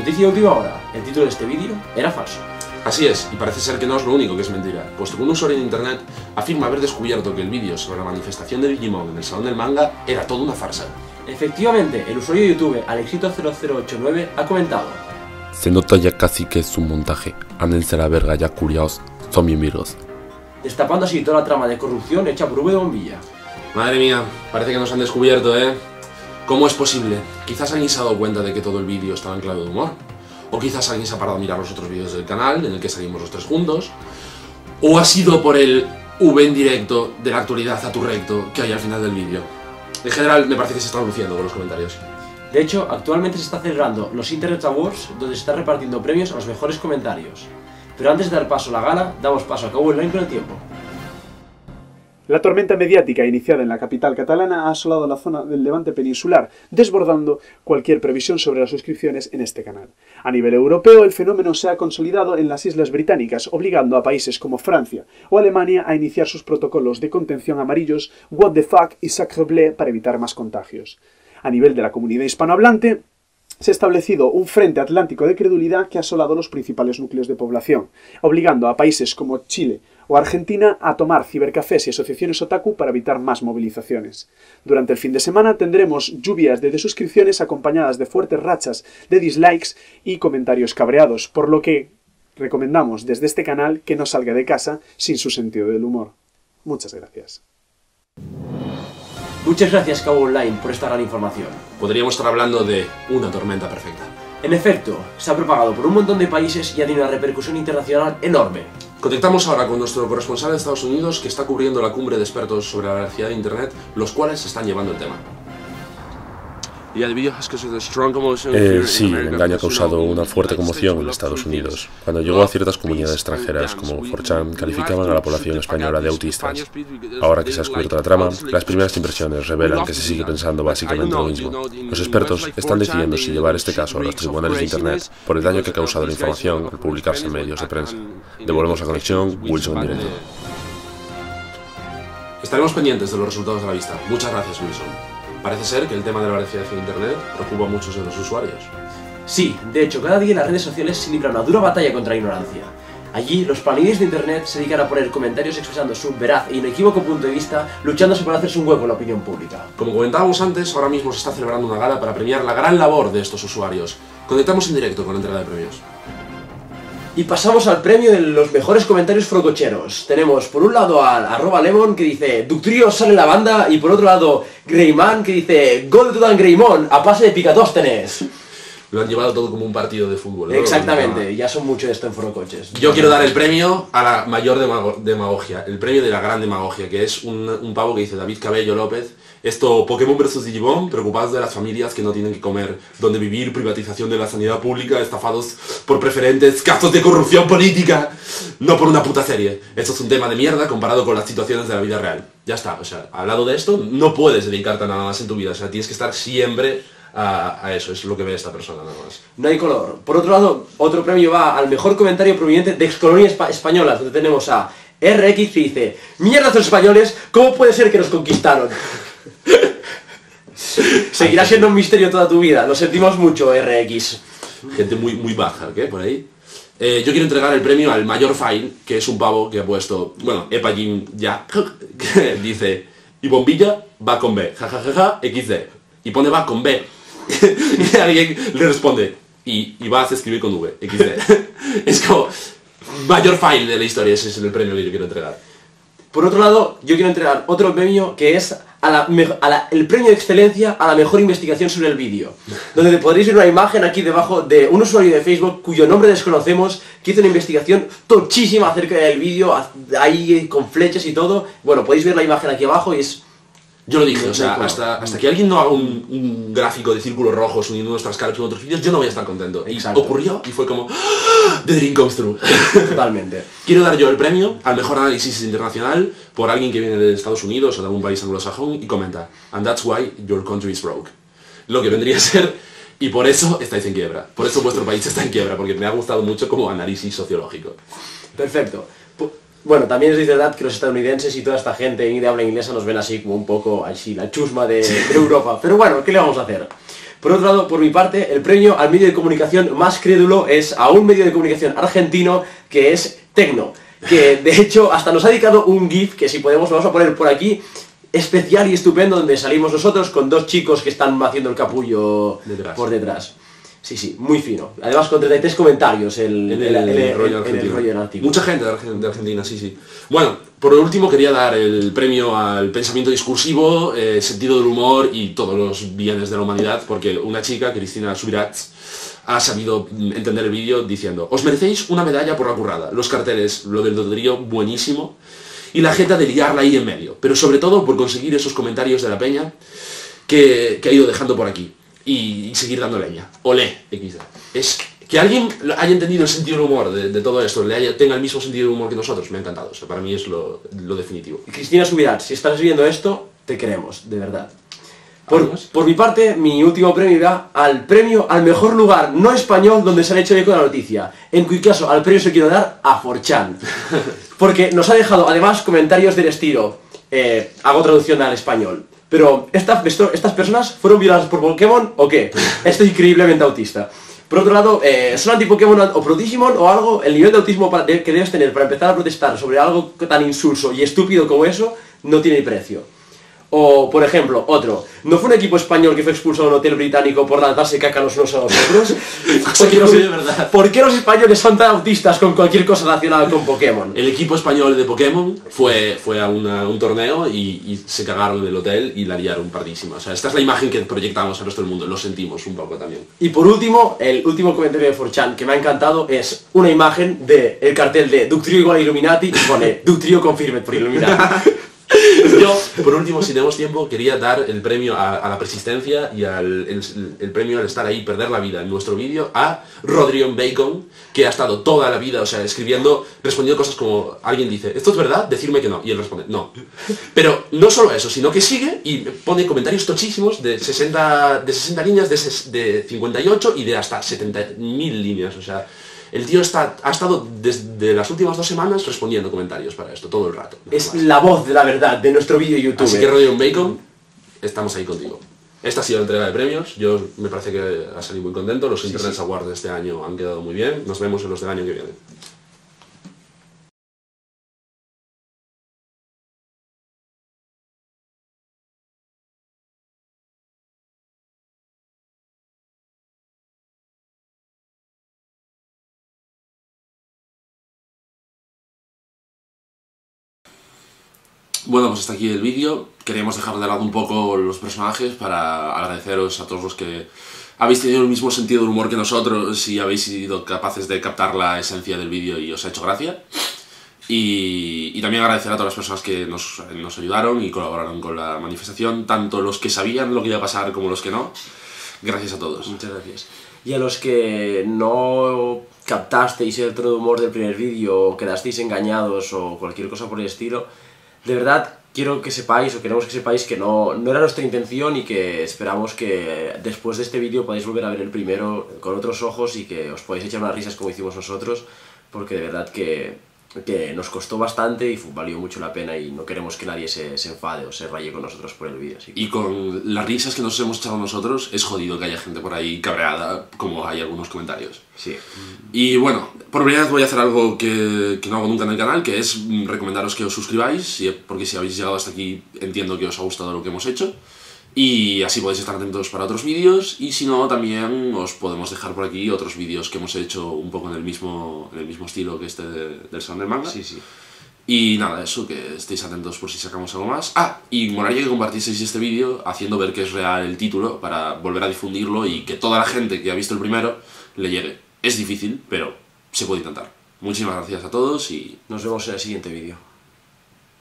Noticia de última hora, el título de este vídeo era falso. Así es, y parece ser que no es lo único que es mentira, puesto que un usuario en internet afirma haber descubierto que el vídeo sobre la manifestación de Digimon en el Salón del Manga era toda una farsa. Efectivamente, el usuario de YouTube, Alexito0089, ha comentado: se nota ya casi que es un montaje, ándense a la verga ya curiados, son bien virgos. Destapando así toda la trama de corrupción hecha por V de Bombilla. Madre mía, parece que nos han descubierto, ¿eh? ¿Cómo es posible? Quizás alguien se ha dado cuenta de que todo el vídeo estaba en clave de humor. O quizás alguien se ha parado a mirar los otros vídeos del canal, en el que salimos los tres juntos. O ha sido por el V en directo de la actualidad a tu recto que hay al final del vídeo. En general, me parece que se están luciendo con los comentarios. De hecho, actualmente se está celebrando los Internet Awards, donde se está repartiendo premios a los mejores comentarios. Pero antes de dar paso a la gala, damos paso a Cabo Online con el tiempo. La tormenta mediática iniciada en la capital catalana ha asolado la zona del Levante peninsular, desbordando cualquier previsión sobre las suscripciones en este canal. A nivel europeo, el fenómeno se ha consolidado en las Islas Británicas, obligando a países como Francia o Alemania a iniciar sus protocolos de contención amarillos What the fuck y Sacre Bleu para evitar más contagios. A nivel de la comunidad hispanohablante, se ha establecido un frente atlántico de credulidad que ha asolado los principales núcleos de población, obligando a países como Chile o Argentina a tomar cibercafés y asociaciones otaku para evitar más movilizaciones. Durante el fin de semana tendremos lluvias de desuscripciones acompañadas de fuertes rachas de dislikes y comentarios cabreados, por lo que recomendamos desde este canal que no salga de casa sin su sentido del humor. Muchas gracias. Muchas gracias, Cabo Online, por esta gran información. Podríamos estar hablando de una tormenta perfecta. En efecto, se ha propagado por un montón de países y ha tenido una repercusión internacional enorme. Conectamos ahora con nuestro corresponsal de Estados Unidos, que está cubriendo la cumbre de expertos sobre la veracidad de Internet, los cuales están llevando el tema. Sí, el engaño ha causado una fuerte conmoción en Estados Unidos. Cuando llegó a ciertas comunidades extranjeras, como 4chan, calificaban a la población española de autistas. Ahora que se ha descubierto la trama, las primeras impresiones revelan que se sigue pensando básicamente lo mismo. Los expertos están decidiendo si llevar este caso a los tribunales de Internet por el daño que ha causado la información al publicarse en medios de prensa. Devolvemos la conexión, Wilson en directo. Estaremos pendientes de los resultados de la vista. Muchas gracias, Wilson. Parece ser que el tema de la veracidad de Internet preocupa a muchos de los usuarios. Sí, de hecho, cada día en las redes sociales se libra una dura batalla contra la ignorancia. Allí, los paladines de Internet se dedican a poner comentarios expresando su veraz e inequívoco punto de vista, luchándose por hacerse un hueco en la opinión pública. Como comentábamos antes, ahora mismo se está celebrando una gala para premiar la gran labor de estos usuarios. Conectamos en directo con la entrega de premios. Y pasamos al premio de los mejores comentarios frococheros. Tenemos por un lado al @lemon que dice Ductrio sale la banda, y por otro lado Greyman que dice Gol de Dan Greymon, a pase de Picatóstenes. Lo han llevado todo como un partido de fútbol, ¿no? Exactamente, ya son mucho esto en forocoches. Yo quiero dar el premio a la mayor demagogia, el premio de la gran demagogia, que es un pavo que dice David Cabello López. Esto, Pokémon vs Digimon, preocupados de las familias que no tienen que comer, dónde vivir, privatización de la sanidad pública, estafados por preferentes, casos de corrupción política, no por una puta serie. Esto es un tema de mierda comparado con las situaciones de la vida real. Ya está, o sea, al lado de esto, no puedes dedicarte a nada más en tu vida, o sea, tienes que estar siempre a eso, es lo que ve esta persona nada más. No hay color. Por otro lado, otro premio va al mejor comentario proveniente de excolonias españolas, donde tenemos a RX que dice mierdas los españoles, ¿cómo puede ser que nos conquistaron? Seguirá siendo un misterio toda tu vida, lo sentimos mucho, RX. Gente muy baja, ¿qué? Por ahí. Yo quiero entregar el premio al mayor file, que es un pavo que ha puesto, bueno, Epajin ya, que dice, y Bombilla va con B, jajajaja, XD. Y pone va con B. Y alguien le responde, y vas a escribir con V, XD. Es como, mayor file de la historia, ese es el premio que yo quiero entregar. Por otro lado, yo quiero entregar otro premio que es el premio de excelencia a la mejor investigación sobre el vídeo, donde podréis ver una imagen aquí debajo de un usuario de Facebook cuyo nombre desconocemos, que hizo una investigación tochísima acerca del vídeo, ahí con flechas y todo. Bueno, podéis ver la imagen aquí abajo y es... Yo lo dije, o sea, hasta que alguien no haga un gráfico de círculos rojos uniendo nuestras caras con otros vídeos, yo no voy a estar contento. Exacto. Ocurrió y fue como The Dream Comes True. Totalmente. Quiero dar yo el premio al mejor análisis internacional por alguien que viene de Estados Unidos o de algún país anglosajón y comenta And that's why your country is broke. Lo que vendría a ser, y por eso estáis en quiebra. Por eso vuestro país está en quiebra, porque me ha gustado mucho como análisis sociológico. Perfecto. Bueno, también es verdad que los estadounidenses y toda esta gente de habla inglesa nos ven así como un poco así, la chusma de Europa. Pero bueno, ¿qué le vamos a hacer? Por otro lado, por mi parte, el premio al medio de comunicación más crédulo es a un medio de comunicación argentino que es Tecno, que de hecho hasta nos ha dedicado un GIF que si podemos vamos a poner por aquí, especial y estupendo, donde salimos nosotros con dos chicos que están haciendo el capullo por detrás. Sí, sí, muy fino. Además con 33 comentarios en el rollo del artículo. Mucha gente de Argentina, sí, sí. Bueno, por último quería dar el premio al pensamiento discursivo, sentido del humor y todos los bienes de la humanidad, porque una chica, Cristina Subirats, ha sabido entender el vídeo diciendo: os merecéis una medalla por la currada. Los carteles, lo del doterío, buenísimo. Y la jeta de liarla ahí en medio. Pero sobre todo por conseguir esos comentarios de la peña que ha ido dejando por aquí. Y seguir dando leña. Olé, XD. Es que alguien haya entendido el sentido del humor de todo esto, tenga el mismo sentido del humor que nosotros, me ha encantado. O sea, para mí es lo definitivo. Cristina Subirats, si estás viendo esto, te queremos, de verdad. Por mi parte, mi último premio va al premio al mejor lugar no español donde se ha hecho eco de la noticia. En cuyo caso, al premio se quiero dar a 4chan. Porque nos ha dejado, además, comentarios del estilo. Hago traducción al español. Pero, ¿estas personas fueron violadas por Pokémon o qué? Estoy increíblemente autista. Por otro lado, ¿son anti-Pokémon o pro-Digimon o algo? El nivel de autismo que debes tener para empezar a protestar sobre algo tan insulso y estúpido como eso no tiene precio. O, por ejemplo, otro, ¿no fue un equipo español que fue expulsado de un hotel británico por lanzarse caca los unos a los otros? ¿Por qué los españoles son tan autistas con cualquier cosa relacionada con Pokémon? El equipo español de Pokémon fue a un torneo y se cagaron en el hotel y la liaron pardísima. O sea, esta es la imagen que proyectamos al resto del mundo, lo sentimos un poco también. Y por último, el último comentario de 4chan que me ha encantado es una imagen del cartel de Ductrio igual a Illuminati y pone Ductrio confirmed por Illuminati. Yo, por último, si tenemos tiempo, quería dar el premio a la persistencia y el premio al estar ahí, perder la vida en nuestro vídeo, a Rodrion Bacon, que ha estado toda la vida, o sea, respondiendo cosas como, alguien dice, ¿esto es verdad? Decirme que no. Y él responde, no. Pero no solo eso, sino que sigue y pone comentarios tochísimos de 60 líneas, de 58 y de hasta 70.000 líneas, o sea... El tío ha estado desde las últimas 2 semanas respondiendo comentarios para esto, todo el rato. Es la voz de la verdad de nuestro vídeo de YouTube. Así que Rodrion Bacon, estamos ahí contigo. Esta ha sido la entrega de premios, yo me parece que ha salido muy contento, los Internet Awards de este año han quedado muy bien, nos vemos en los del año que viene. Bueno, pues hasta aquí el vídeo. Queríamos dejar de lado un poco los personajes para agradeceros a todos los que habéis tenido el mismo sentido del humor que nosotros y habéis sido capaces de captar la esencia del vídeo y os ha hecho gracia. Y también agradecer a todas las personas que nos ayudaron y colaboraron con la manifestación, tanto los que sabían lo que iba a pasar como los que no. Gracias a todos. Muchas gracias. Y a los que no captasteis el tono de humor del primer vídeo o quedasteis engañados o cualquier cosa por el estilo, de verdad quiero que sepáis, o queremos que sepáis que no era nuestra intención y que esperamos que después de este vídeo podáis volver a ver el primero con otros ojos y que os podáis echar unas risas como hicimos nosotros, porque de verdad que nos costó bastante y valió mucho la pena y no queremos que nadie se enfade o se raye con nosotros por el vídeo. Y con las risas que nos hemos echado nosotros, es jodido que haya gente por ahí cabreada, como hay algunos comentarios. Sí. Y bueno, por primera vez voy a hacer algo que no hago nunca en el canal, que es recomendaros que os suscribáis, porque si habéis llegado hasta aquí entiendo que os ha gustado lo que hemos hecho. Y así podéis estar atentos para otros vídeos, y si no, también os podemos dejar por aquí otros vídeos que hemos hecho un poco en el mismo estilo que este del Salón del Manga. Sí, sí. Y nada, eso, que estéis atentos por si sacamos algo más. Ah, y molaría que compartieseis este vídeo haciendo ver que es real el título para volver a difundirlo y que toda la gente que ha visto el primero le llegue. Es difícil, pero se puede intentar. Muchísimas gracias a todos y nos vemos en el siguiente vídeo.